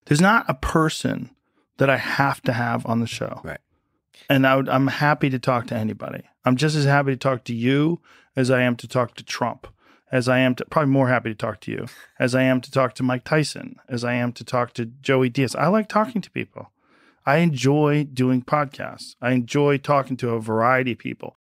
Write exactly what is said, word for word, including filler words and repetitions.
There's not a person that I have to have on the show. Right. And I would, I'm happy to talk to anybody. I'm just as happy to talk to you as I am to talk to Trump, as I am to, probably more happy to talk to you, as I am to talk to Mike Tyson, as I am to talk to Joey Diaz. I like talking to people. I enjoy doing podcasts. I enjoy talking to a variety of people.